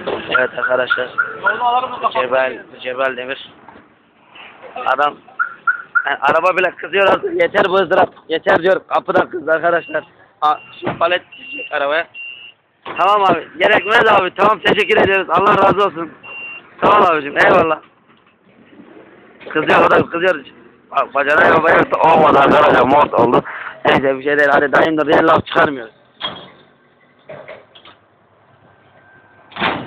Evet arkadaşlar. Cebel Demir. Adam yani araba bile kızıyor artık. Yeter bu ızdırap. Yeter diyor. Kapıda kızdı arkadaşlar. Şu palet düşecek arabaya. Tamam abi. Gerekmez abi. Tamam teşekkür ederiz. Allah razı olsun. Tamam abicim. Eyvallah. Kızıyor adam kızıyor. Bacana yoksa olmadı arkadaşlar. Mort oldu. Neyse bir şey değil. Hadi dayımdır diye laf çıkarmıyoruz.